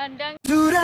Blandang.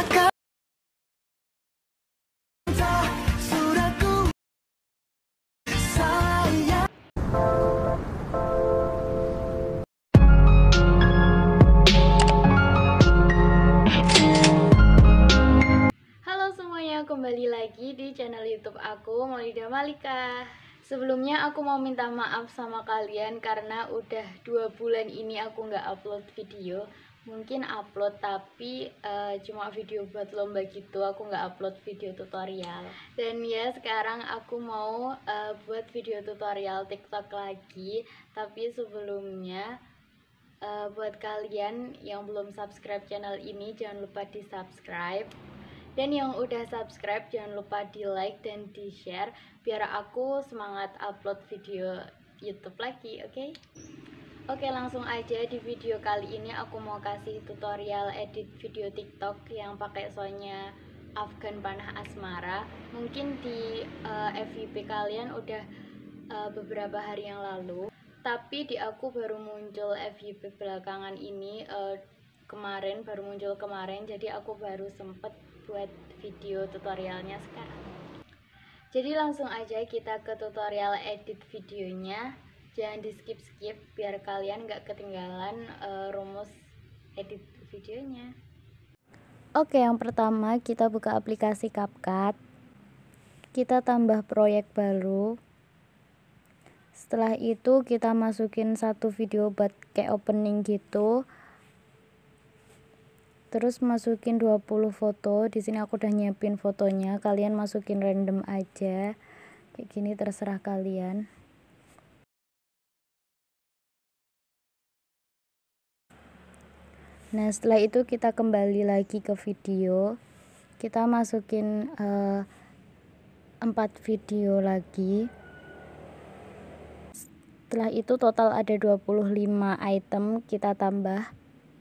Halo semuanya, kembali lagi di channel YouTube aku, Maulida Malika. Sebelumnya aku mau minta maaf sama kalian karena udah 2 bulan ini aku nggak upload video. Mungkin upload tapi cuma video buat lomba gitu, aku nggak upload video tutorial. Dan ya sekarang aku mau buat video tutorial TikTok lagi. Tapi sebelumnya buat kalian yang belum subscribe channel ini, jangan lupa di subscribe. Dan yang udah subscribe jangan lupa di like dan di share biar aku semangat upload video YouTube lagi, oke? Oke, langsung aja. Di video kali ini aku mau kasih tutorial edit video TikTok yang pakai soundnya Afgan Panah Asmara. Mungkin di FYP kalian udah beberapa hari yang lalu, tapi di aku baru muncul FYP belakangan ini, kemarin baru muncul kemarin, jadi aku baru sempet buat video tutorialnya sekarang. Jadi langsung aja kita ke tutorial edit videonya. Jangan di skip biar kalian gak ketinggalan rumus edit videonya. Oke, yang pertama kita buka aplikasi CapCut. Kita tambah proyek baru. Setelah itu kita masukin satu video buat kayak opening gitu. Terus masukin 20 foto. Di sini aku udah nyiapin fotonya. Kalian masukin random aja. Kayak gini terserah kalian. Nah, setelah itu kita kembali lagi ke video. Kita masukin 4 video lagi. Setelah itu total ada 25 item kita tambah.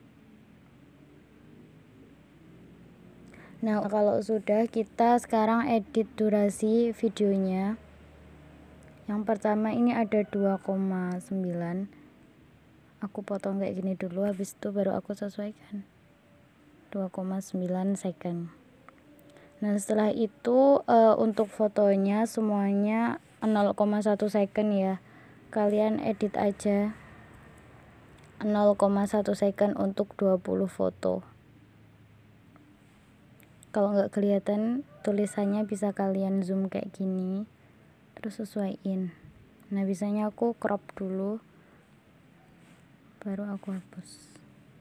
Nah, kalau sudah, kita sekarang edit durasi videonya. Yang pertama ini ada 2,9. Aku potong kayak gini dulu, habis itu baru aku sesuaikan. 2,9 second. Nah, setelah itu untuk fotonya semuanya 0,1 second ya. Kalian edit aja 0,1 second untuk 20 foto. Kalau nggak kelihatan tulisannya bisa kalian zoom kayak gini, terus sesuaiin. Nah, biasanya aku crop dulu baru aku hapus.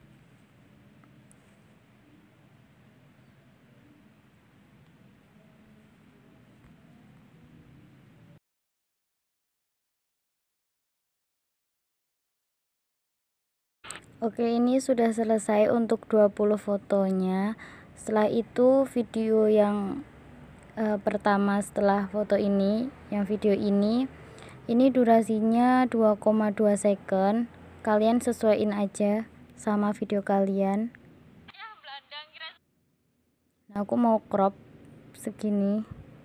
Oke, ini sudah selesai untuk 20 fotonya. Setelah itu video yang pertama setelah foto ini, yang video ini durasinya 2,2 second. Kalian sesuaiin aja sama video kalian. Nah, aku mau crop segini.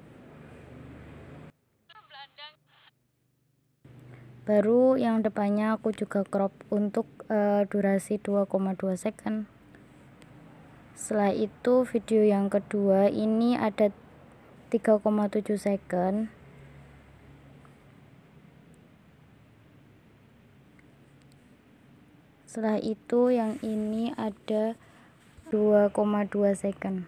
Baru yang depannya aku juga crop untuk durasi 2,2 second. Setelah itu video yang kedua ini ada 3,7 second. Setelah itu yang ini ada 2,2 second.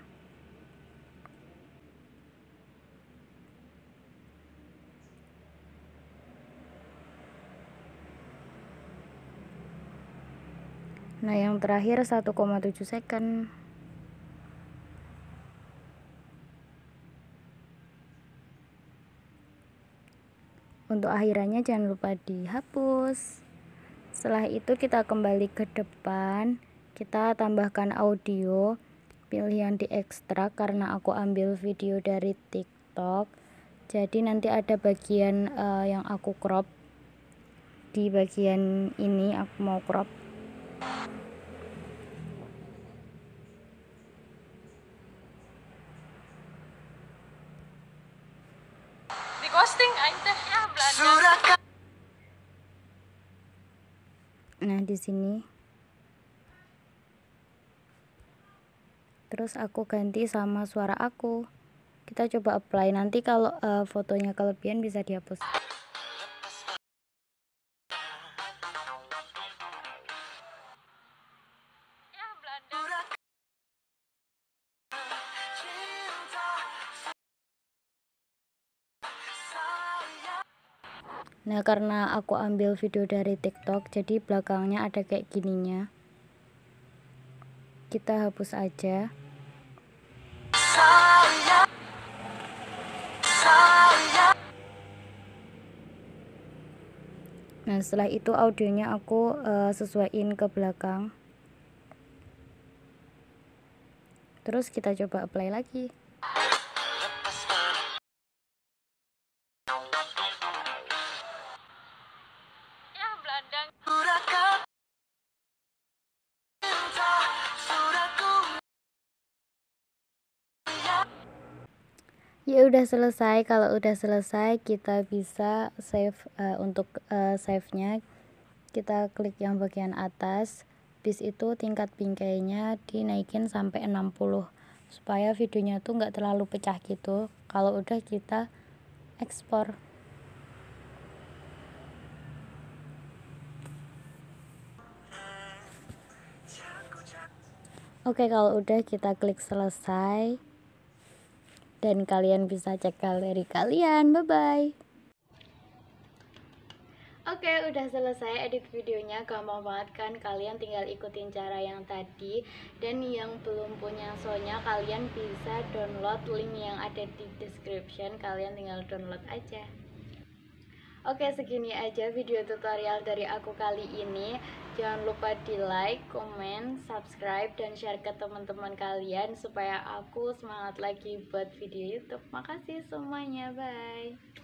Nah, yang terakhir 1,7 second. Untuk akhirannya jangan lupa dihapus. Setelah itu kita kembali ke depan, kita tambahkan audio, pilih yang diekstrak karena aku ambil video dari TikTok. Jadi nanti ada bagian yang aku crop. Di bagian ini aku mau crop. Di posting aing teh ya Blandang. Nah, di sini Terus aku ganti sama suara aku. Kita coba apply, nanti kalau fotonya kelebihan bisa dihapus. Ya Belanda. Nah, karena aku ambil video dari TikTok, jadi belakangnya ada kayak gininya. Kita hapus aja. Nah, setelah itu audionya aku sesuaiin ke belakang. Terus kita coba apply lagi. Ya Belanda. Ya udah selesai. Kalau udah selesai kita bisa save. Untuk save-nya kita klik yang bagian atas. Habis itu tingkat bingkainya dinaikin sampai 60 supaya videonya tuh nggak terlalu pecah gitu. Kalau udah kita ekspor. Oke, kalau udah kita klik selesai. Dan kalian bisa cek galeri kalian. Bye bye. Oke, udah selesai edit videonya. Gampang banget kan, kalian tinggal ikutin cara yang tadi. Dan yang belum punya Sonya, kalian bisa download link yang ada di description. Kalian tinggal download aja. Oke, segini aja video tutorial dari aku kali ini. Jangan lupa di like, comment, subscribe, dan share ke teman-teman kalian supaya aku semangat lagi buat video YouTube. Makasih semuanya, bye.